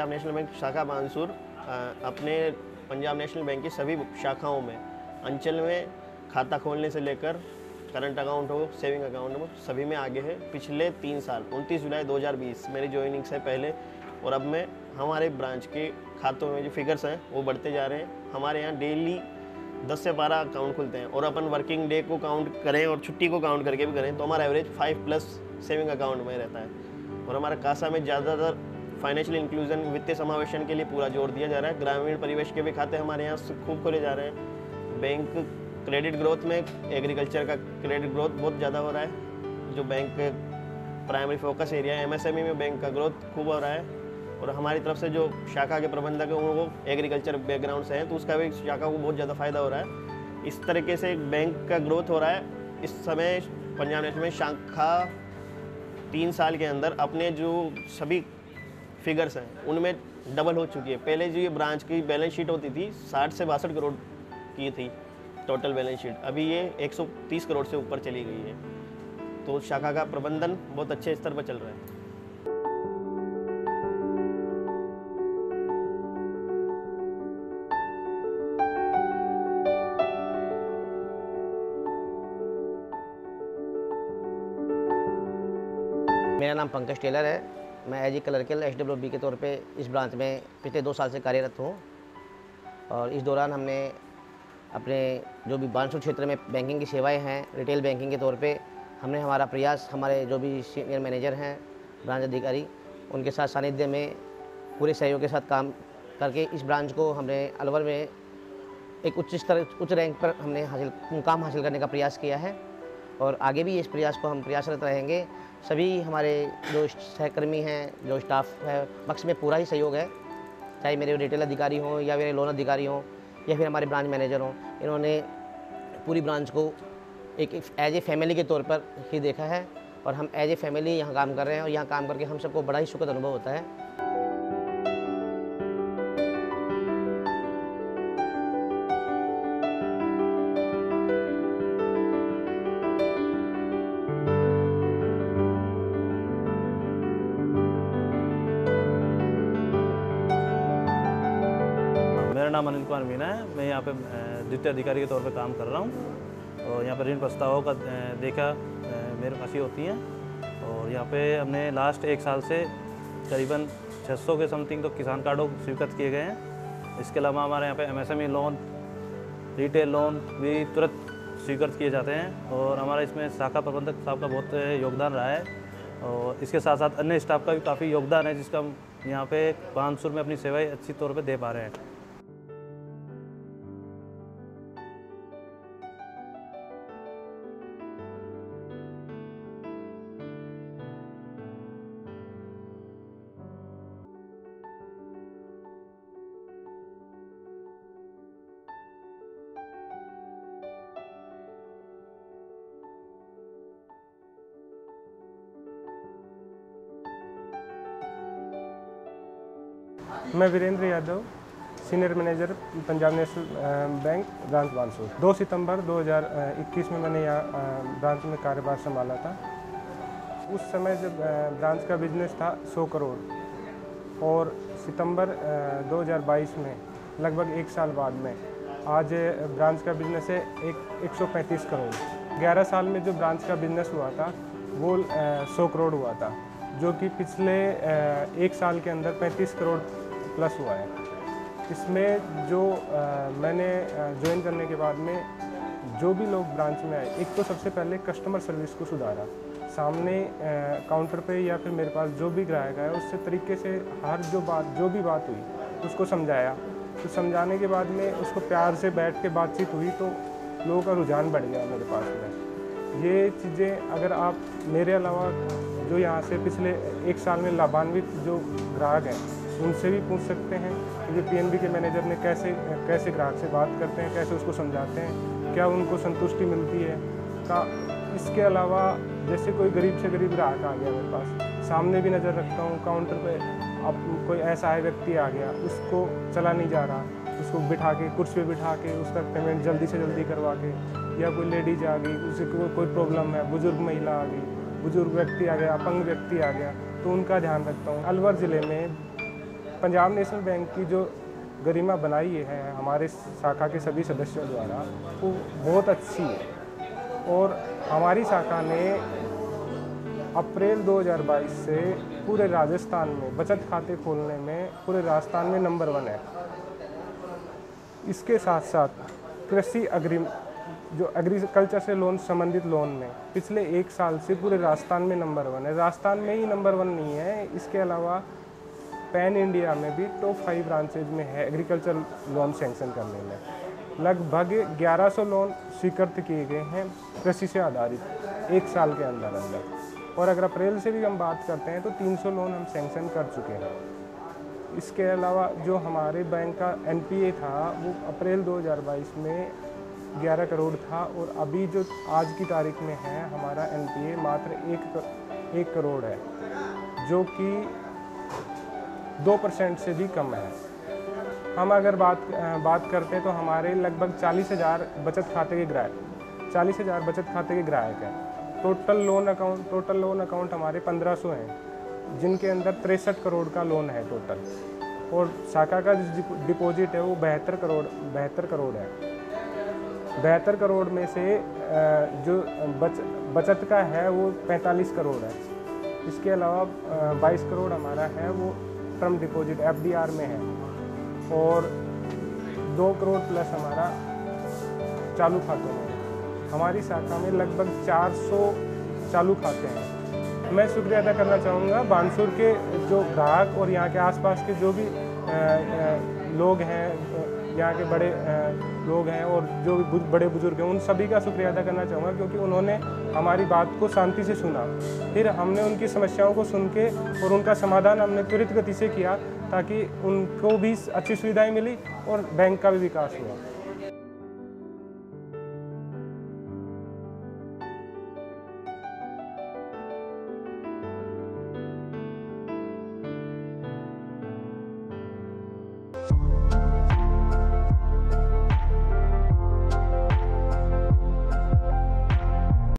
Punjab national bank शाखा बानसूर अपने Punjab national bank की सभी शाखाओं में अंचल में खाता खोलने से लेकर करंट अकाउंट हो, सेविंग अकाउंट हो, सभी में आगे है। पिछले 3 साल 29 जुलाई 2020 मेरी ज्वाइनिंग से पहले और अब में हमारे ब्रांच के खातों में जो फिगर्स हैं वो बढ़ते जा रहे हैं। हमारे यहाँ डेली 10 से 12 अकाउंट खुलते हैं और अपन वर्किंग डे को काउंट करें और छुट्टी को काउंट करके भी करें तो हमारा एवरेज 5+ सेविंग अकाउंट में रहता है। और हमारा कासा में ज़्यादातर फाइनेंशियल इंक्लूजन, वित्तीय समावेशन के लिए पूरा जोर दिया जा रहा है। ग्रामीण परिवेश के भी खाते हमारे यहाँ खूब खोले जा रहे हैं। बैंक क्रेडिट ग्रोथ में एग्रीकल्चर का क्रेडिट ग्रोथ बहुत ज़्यादा हो रहा है। जो बैंक प्राइमरी फोकस एरिया है MSME में बैंक का ग्रोथ खूब हो रहा है। और हमारी तरफ से जो शाखा के प्रबंधक हैं वो एग्रीकल्चर बैकग्राउंड से हैं तो उसका भी शाखा को बहुत ज़्यादा फायदा हो रहा है। इस तरीके से बैंक का ग्रोथ हो रहा है। इस समय पंजाब नेशनल में शाखा 3 साल के अंदर अपने जो सभी फिगर्स हैं उनमें डबल हो चुकी है। पहले जो ये ब्रांच की बैलेंस शीट होती थी 60 से 62 करोड़ की थी टोटल बैलेंस शीट, अभी ये 130 करोड़ से ऊपर चली गई है। तो शाखा का प्रबंधन बहुत अच्छे स्तर पर चल रहा है। मेरा नाम पंकज टेलर है। मैं एज ए क्लर्कल SWB के तौर पे इस ब्रांच में पिछले 2 साल से कार्यरत हूँ। और इस दौरान हमने अपने जो भी बानसूर क्षेत्र में बैंकिंग की सेवाएं हैं, रिटेल बैंकिंग के तौर पे हमने हमारा प्रयास हमारे जो भी सीनियर मैनेजर हैं, ब्रांच अधिकारी, उनके साथ सानिध्य में पूरे सहयोग के साथ काम करके इस ब्रांच को हमने अलवर में एक उच्च रैंक पर हमने मुकाम हासिल करने का प्रयास किया है। और आगे भी इस प्रयास को हम प्रयासरत रहेंगे। सभी हमारे जो सहकर्मी हैं, जो स्टाफ है, पक्ष में पूरा ही सहयोग है, चाहे मेरे रिटेल अधिकारी हों या मेरे लोन अधिकारी हों या फिर हमारे ब्रांच मैनेजर हों। इन्होंने पूरी ब्रांच को एक एज ए फैमिली के तौर पर ही देखा है और हम एज ए फैमिली यहाँ काम कर रहे हैं और यहाँ काम करके हम सबको बड़ा ही सुखद अनुभव होता है। मेरा नाम अनिल कुमार मीना है। मैं यहाँ पे द्वितीय अधिकारी के तौर पे काम कर रहा हूँ और यहाँ पर ऋण प्रस्तावों का देखा मेरे पास ही होती हैं। और यहाँ पे हमने लास्ट 1 साल से करीबन 600 के समथिंग तो किसान कार्डों स्वीकृत किए गए हैं। इसके अलावा हमारे यहाँ पे MSME लोन, रिटेल लोन भी तुरंत स्वीकृत किए जाते हैं और हमारा इसमें शाखा प्रबंधक साहब का बहुत योगदान रहा है। और इसके साथ साथ अन्य स्टाफ का भी काफ़ी योगदान है जिसका हम यहाँ पे बानसूर में अपनी सेवाएं अच्छी तौर पे दे पा रहे हैं। मैं Virendra Yadav, senior manager Punjab national bank branch Bansur. 2 सितंबर 2021 में मैंने यहाँ ब्रांच में कार्यभार संभाला था। उस समय जब ब्रांच का बिजनेस था 100 करोड़ और सितंबर 2022 में लगभग 1 साल बाद में आज ब्रांच का बिजनेस है 135 करोड़। 11 साल में जो ब्रांच का बिजनेस हुआ था वो 100 करोड़ हुआ था, जो कि पिछले 1 साल के अंदर 35 करोड़ प्लस हुआ है। इसमें जो मैंने ज्वाइन करने के बाद में जो भी लोग ब्रांच में आए, एक तो सबसे पहले कस्टमर सर्विस को सुधारा। सामने काउंटर पे या फिर मेरे पास जो भी ग्राहक आया उससे तरीके से हर जो भी बात हुई उसको समझाया। तो समझाने के बाद में उसको प्यार से बैठ के बातचीत हुई तो लोगों का रुझान बढ़ गया मेरे पास में। ये चीज़ें अगर आप मेरे अलावा जो यहाँ से पिछले 1 साल में लाभान्वित जो ग्राहक हैं उनसे भी पूछ सकते हैं कि PNB के मैनेजर ने कैसे ग्राहक से बात करते हैं, कैसे उसको समझाते हैं, क्या उनको संतुष्टि मिलती है का। इसके अलावा जैसे कोई गरीब से गरीब ग्राहक आ गया मेरे पास, सामने भी नज़र रखता हूँ। काउंटर पे अब कोई ऐसा है व्यक्ति आ गया, उसको चला नहीं जा रहा, उसको बिठा के कुर्सी पे बिठा के उसका पेमेंट जल्दी से जल्दी करवा के, या कोई लेडीज आ गई उसे कोई प्रॉब्लम है, बुजुर्ग महिला आ गई, बुजुर्ग व्यक्ति आ गया, अपंग व्यक्ति आ गया, तो उनका ध्यान रखता हूँ। अलवर ज़िले में पंजाब नेशनल बैंक की जो गरिमा बनाई है हमारे शाखा के सभी सदस्यों द्वारा, वो बहुत अच्छी है। और हमारी शाखा ने अप्रैल 2022 से पूरे राजस्थान में बचत खाते खोलने में पूरे राजस्थान में नंबर 1 है। इसके साथ साथ कृषि अग्रिम जो एग्रीकल्चर से लोन संबंधित लोन में पिछले 1 साल से पूरे राजस्थान में नंबर 1 है। राजस्थान में ही नंबर 1 नहीं है, इसके अलावा पैन इंडिया में भी टॉप 5 ब्रांचेज में है एग्रीकल्चर लोन सैंक्शन करने में। लगभग 1100 लोन स्वीकृत किए गए हैं कृषि से आधारित 1 साल के अंदर। और अगर अप्रैल से भी हम बात करते हैं तो 300 लोन हम सैंक्शन कर चुके हैं। इसके अलावा जो हमारे बैंक का NPA था वो अप्रैल 2022 में 11 करोड़ था, और अभी जो आज की तारीख में है हमारा NPA मात्र 1 करोड़ है, जो कि 2% से भी कम है। हम अगर बात करते हैं तो हमारे लगभग 40,000 बचत खाते के ग्राहक हैं। टोटल लोन अकाउंट हमारे 1500 हैं, जिनके अंदर 63 करोड़ का लोन है टोटल। और शाखा का जो डिपॉजिट है वो 72 करोड़ है। 72 करोड़ में से जो बचत का है वो 45 करोड़ है। इसके अलावा 22 करोड़ हमारा है वो टर्म डिपॉजिट FDR में है, और 2 करोड़ प्लस हमारा चालू खातों में। हमारी शाखा में लगभग 400 चालू खाते हैं। मैं शुक्रिया अदा करना चाहूँगा बानसूर के जो ग्राहक और यहाँ के आसपास के जो भी लोग हैं, यहाँ के बड़े लोग हैं और जो बड़े बुजुर्ग हैं, उन सभी का शुक्रिया अदा करना चाहूँगा, क्योंकि उन्होंने हमारी बात को शांति से सुना। फिर हमने उनकी समस्याओं को सुन के और उनका समाधान हमने त्वरित गति से किया, ताकि उनको भी अच्छी सुविधाएं मिली और बैंक का भी विकास हुआ।